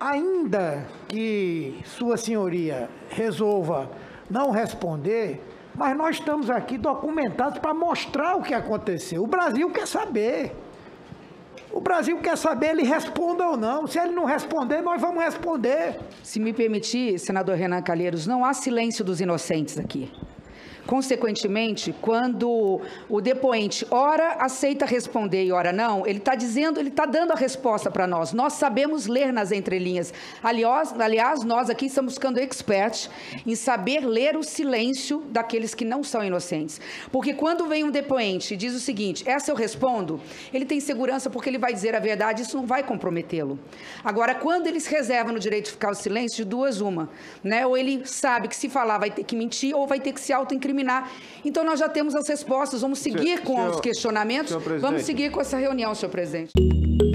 ainda que Sua Senhoria resolva não responder, mas nós estamos aqui documentados para mostrar o que aconteceu. O Brasil quer saber. O Brasil quer saber, ele responda ou não. Se ele não responder, nós vamos responder. Se me permitir, senador Renan Calheiros, não há silêncio dos inocentes aqui. Consequentemente, quando o depoente ora aceita responder e ora não, ele está dizendo, ele está dando a resposta para nós. Nós sabemos ler nas entrelinhas. Aliás, nós aqui estamos ficando experts em saber ler o silêncio daqueles que não são inocentes. Porque quando vem um depoente e diz o seguinte, essa eu respondo, ele tem segurança porque ele vai dizer a verdade, isso não vai comprometê-lo. Agora, quando eles reservam no direito de ficar o silêncio, de duas uma, né? Ou ele sabe que se falar vai ter que mentir ou vai ter que se autoincriminar. Então, nós já temos as respostas. Vamos seguir com os questionamentos. Vamos seguir com essa reunião, senhor presidente.